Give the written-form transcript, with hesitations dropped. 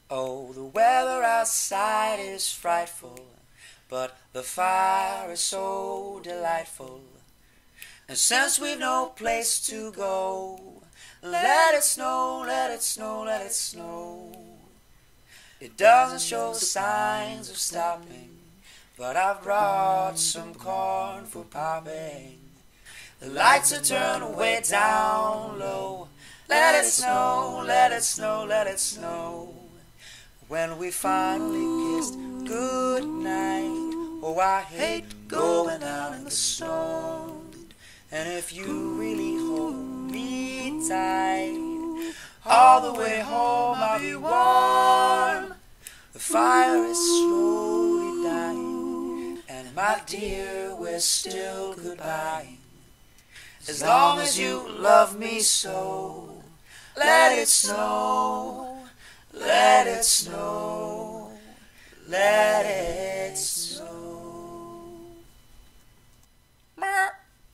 Oh, the weather outside is frightful, but the fire is so delightful. And since we've no place to go, let it snow, let it snow, let it snow. It doesn't show signs of stopping, but I've brought some corn for popping. The lights are turned way down low. Let it snow, let it snow, let it snow. When we finally kissed goodnight, oh, I hate going out in the snow. And if you really hold me tight, all the way home I'll be warm. The fire is slowly dying, and my dear, we're still goodbye. As long as you love me so, let it snow, let it snow, let